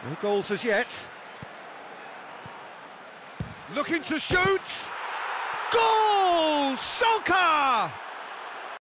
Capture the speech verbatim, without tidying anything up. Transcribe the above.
No goals as yet. Looking to shoot! Goal! Solskjaer!